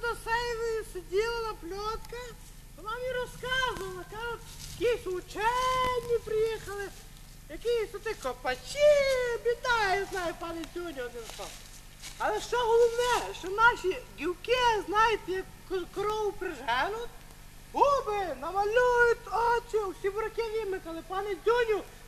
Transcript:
на сейві сиділа на пльотках, вона мені розказувала, кажуть, якісь учені приїхали, якісь оті копачі, біда, я знаю, пане Тюню, один що. Але що головне, що наші дівки, знаєте, як корову приженуть, губи намалюють очі, всі бураки вимикали, пане Дюню,